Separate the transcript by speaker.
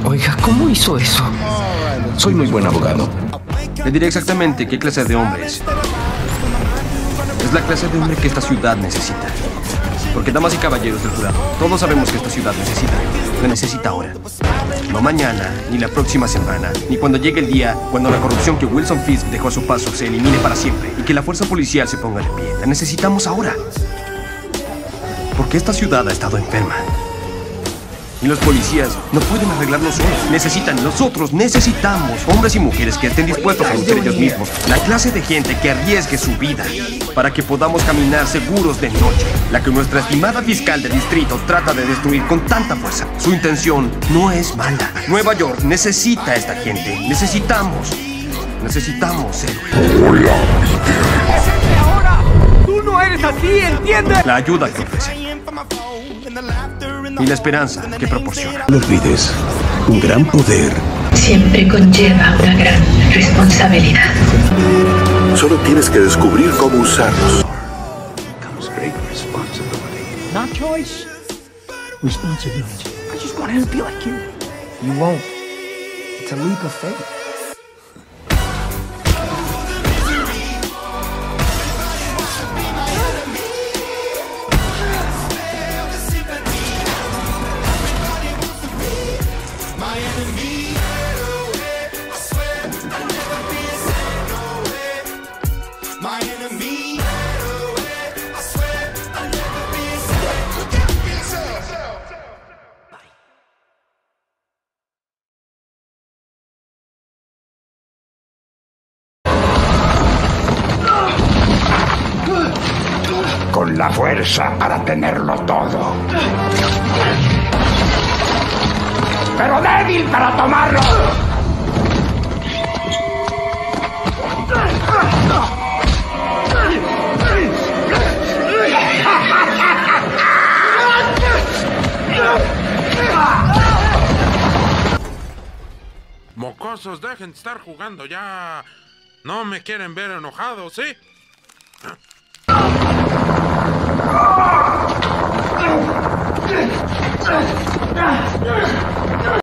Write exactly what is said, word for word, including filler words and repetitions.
Speaker 1: Oiga, ¿cómo hizo eso?
Speaker 2: Soy muy buen abogado.
Speaker 3: Le diré exactamente qué clase de hombre es. Es la clase de hombre que esta ciudad necesita. Porque, damas y caballeros del jurado, todos sabemos que esta ciudad necesita. Lo necesita ahora. No mañana, ni la próxima semana, ni cuando llegue el día cuando la corrupción que Wilson Fisk dejó a su paso se elimine para siempre y que la fuerza policial se ponga de pie. La necesitamos ahora. Porque esta ciudad ha estado enferma. Y los policías no pueden arreglarlo solos. Necesitan, nosotros necesitamos hombres y mujeres que estén dispuestos a luchar ellos mismos. La clase de gente que arriesgue su vida para que podamos caminar seguros de noche. La que nuestra estimada fiscal de distrito trata de destruir con tanta fuerza. Su intención no es mala. Nueva York necesita a esta gente. Necesitamos. Necesitamos héroes.
Speaker 4: ¡Hola, Peter! ¡Ahora! ¡Tú no eres así, ¿entiendes?
Speaker 3: La ayuda que ofrece. Y la esperanza que proporciona.
Speaker 2: No olvides, un gran poder
Speaker 5: siempre conlleva una gran responsabilidad.
Speaker 6: Solo tienes que descubrir cómo usarlos.
Speaker 4: Not choice. Responsibility. I just want to be like you. You won't. It's a leap of faith.
Speaker 7: Con la fuerza para tenerlo todo. Pero débil para tomarlo.
Speaker 8: Mocosos, dejen de estar jugando ya. No me quieren ver enojado, ¿sí?